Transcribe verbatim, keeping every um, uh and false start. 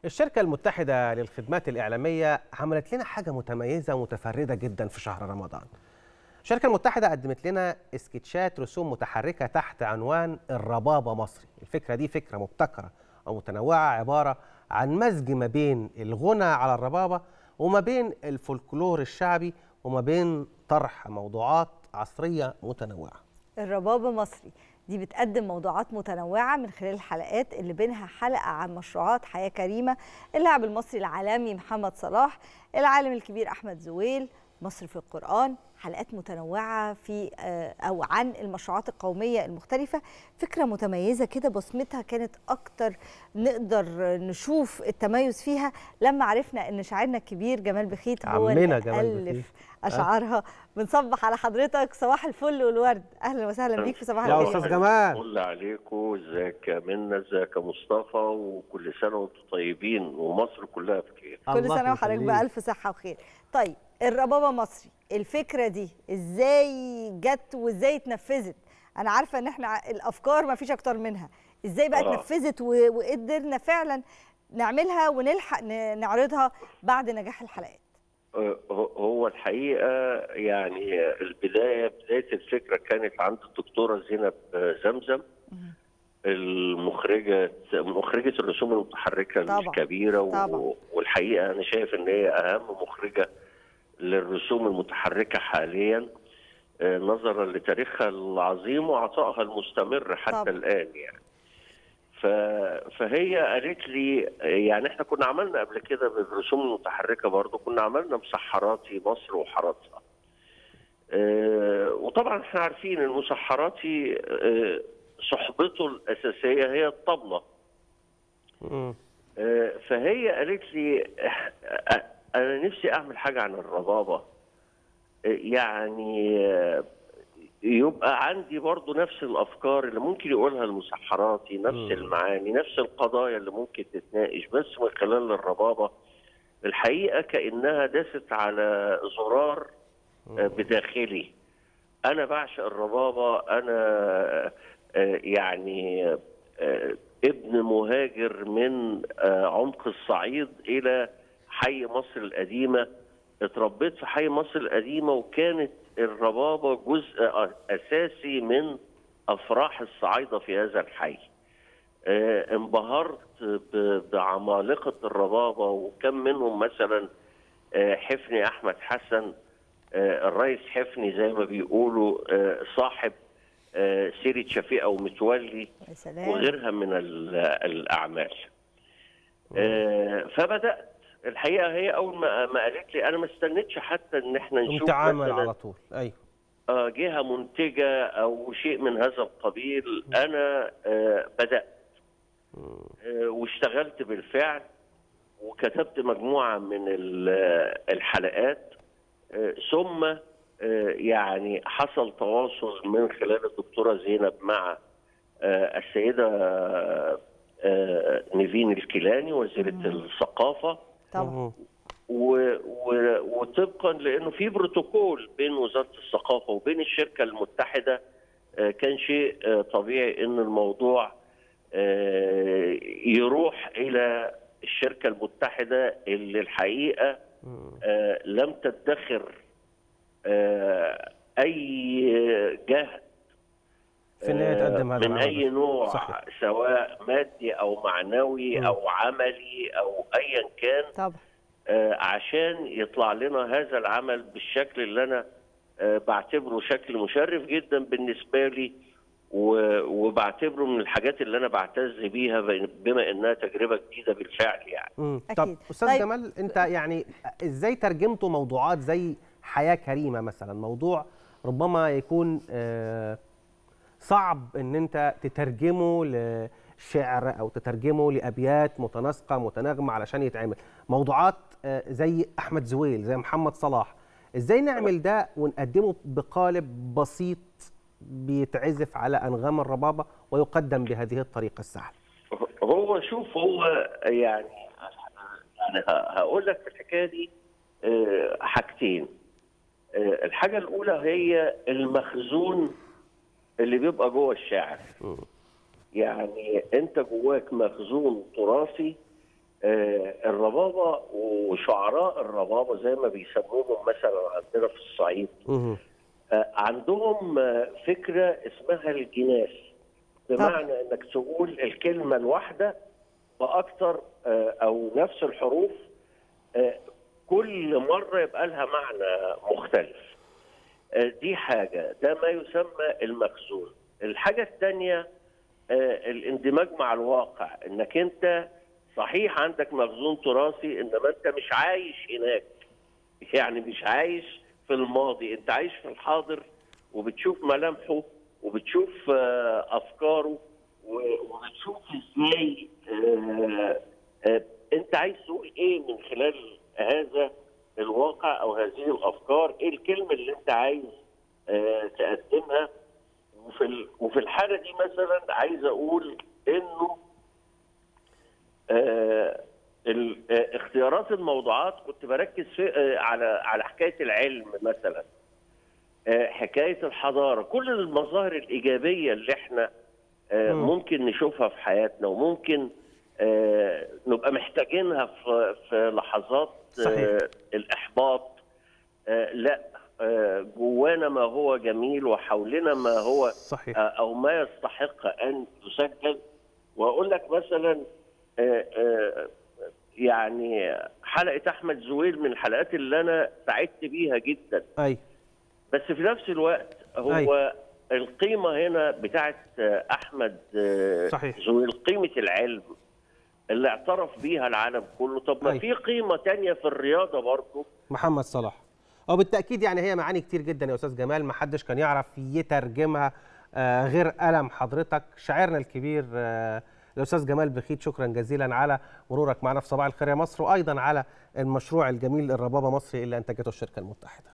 الشركة المتحدة للخدمات الإعلامية عملت لنا حاجة متميزة ومتفردة جدا في شهر رمضان. الشركة المتحدة قدمت لنا اسكتشات رسوم متحركة تحت عنوان الربابة مصري. الفكرة دي فكرة مبتكرة أو متنوعة، عبارة عن مزج ما بين الغنى على الربابة وما بين الفولكلور الشعبي وما بين طرح موضوعات عصرية متنوعة. الربابة مصري دي بتقدم موضوعات متنوعة من خلال الحلقات اللي بينها حلقة عن مشروعات حياة كريمة، اللاعب المصري العالمي محمد صلاح، العالم الكبير أحمد زويل، مصر في القرآن، حلقات متنوعة في أو عن المشروعات القومية المختلفة. فكرة متميزة كده، بصمتها كانت أكتر نقدر نشوف التميز فيها لما عرفنا إن شاعرنا الكبير جمال بخيت هو اللي ألف أشعارها. بنصبح على حضرتك، صباح الفل والورد، أهلا وسهلا بيك في صباح الخير يا أستاذ جمال. الفل عليكم، ازيك يا منى، ازيك يا مصطفى، وكل سنة وانتم طيبين ومصر كلها بخير. كل سنة وحضرتك بألف صحة وخير. طيب الربابة مصري، الفكرة دي ازاي جت وازاي اتنفذت؟ انا عارفة ان احنا الافكار ما فيش اكتر منها، ازاي بقى آه. اتنفذت وقدرنا فعلا نعملها ونلحق نعرضها بعد نجاح الحلقات؟ هو الحقيقة يعني البداية بداية الفكرة كانت عند الدكتورة زينب زمزم، المخرجة مخرجة الرسوم المتحركة طبعا. الكبيرة طبعا. والحقيقة أنا شايف إن هي أهم مخرجة للرسوم المتحركة حاليا نظرا لتاريخها العظيم وعطائها المستمر حتى طبعا. الآن يعني. فهي قالت لي يعني احنا كنا عملنا قبل كده بالرسوم المتحركة برضه، كنا عملنا مسحراتي مصر وحاراتها. اه وطبعا احنا عارفين ان مسحراتي اه صحبته الأساسية هي الطبلة. اه فهي قالت لي اه انا نفسي اعمل حاجة عن الربابة، اه يعني اه يبقى عندي برضو نفس الأفكار اللي ممكن يقولها المسحراتي، نفس م. المعاني، نفس القضايا اللي ممكن تتناقش بس من خلال الربابة. الحقيقة كأنها دست على زرار بداخلي. أنا بعشق الربابة، أنا يعني ابن مهاجر من عمق الصعيد إلى حي مصر القديمة، اتربيت في حي مصر القديمة وكانت الربابة جزء أساسي من أفراح الصعايدة في هذا الحي. اه انبهرت بعمالقة الربابة، وكم منهم مثلا اه حفني أحمد حسن، اه الرئيس حفني زي ما بيقولوا، اه صاحب اه سيرة شفيقة ومتولي وغيرها من الأعمال. اه فبدأت الحقيقه هي اول ما ما قالت لي انا ما استنيتش حتى ان احنا نشوف نتعامل على طول. ايوه اه جهه منتجه او شيء من هذا القبيل. انا آه بدات آه واشتغلت بالفعل وكتبت مجموعه من الحلقات، آه ثم آه يعني حصل تواصل من خلال الدكتوره زينب مع آه السيده آه نيفين الكيلاني وزيره الثقافه طبعا، وطبقا لانه في بروتوكول بين وزاره الثقافه وبين الشركه المتحده، كان شيء طبيعي ان الموضوع يروح الى الشركه المتحده اللي الحقيقه لم تدخر اي جهد في ان هي تقدم هذا من اي نوع صحيح. سواء مادي او معنوي م. او عملي او ايا كان طبعا آه عشان يطلع لنا هذا العمل بالشكل اللي انا آه بعتبره شكل مشرف جدا بالنسبه لي، وبعتبره من الحاجات اللي انا بعتز بيها بما انها تجربه جديده بالفعل يعني. م. طب استاذ طيب. جمال، انت يعني ازاي ترجمتوا موضوعات زي حياه كريمه مثلا، موضوع ربما يكون آه صعب ان انت تترجمه لشعر او تترجمه لابيات متناسقه متناغمه علشان يتعمل، موضوعات زي احمد زويل زي محمد صلاح، ازاي نعمل ده ونقدمه بقالب بسيط بيتعزف على انغام الربابه ويقدم بهذه الطريقه السهله؟ هو شوف هو يعني يعني هقول لك في الحكايه دي حاجتين. الحاجه الاولى هي المخزون اللي بيبقى جوه الشاعر. يعني انت جواك مخزون تراثي الربابه وشعراء الربابه زي ما بيسموهم مثلا عندنا في الصعيد، عندهم فكره اسمها الجناس، بمعنى انك تقول الكلمه الواحده باكثر او نفس الحروف كل مره يبقى لها معنى مختلف. دي حاجه، ده ما يسمى المخزون. الحاجه الثانيه الاندماج مع الواقع، انك انت صحيح عندك مخزون تراثي انما انت مش عايش هناك، يعني مش عايش في الماضي، انت عايش في الحاضر وبتشوف ملامحه وبتشوف افكاره وبتشوف ازاي انت عايز تقول ايه من خلال هذا الواقع او هذه الافكار، ايه الكلمه اللي انت عايز تقدمها. وفي وفي الحاله دي مثلا عايز اقول انه اختيارات الموضوعات كنت بركز في على على حكايه العلم مثلا، حكايه الحضاره، كل المظاهر الايجابيه اللي احنا ممكن نشوفها في حياتنا وممكن نبقى محتاجينها في في لحظات صحيح. الاحباط. لا، جوانا ما هو جميل وحولنا ما هو صحيح. او ما يستحق ان يسجل. واقول لك مثلا يعني حلقه احمد زويل من الحلقات اللي انا سعدت بيها جدا. اي بس في نفس الوقت هو أي. القيمه هنا بتاعت احمد صحيح. زويل قيمه العلم اللي اعترف بيها العالم كله. طب ما في قيمه تانية في الرياضه برضه، محمد صلاح. او بالتاكيد يعني هي معاني كتير جدا يا استاذ جمال، ما حدش كان يعرف يترجمها آه غير قلم حضرتك، شاعرنا الكبير آه الاستاذ جمال بخيت. شكرا جزيلا على مرورك معنا في صباح الخير يا مصر، وايضا على المشروع الجميل الربابه مصري اللي انتجته الشركه المتحده.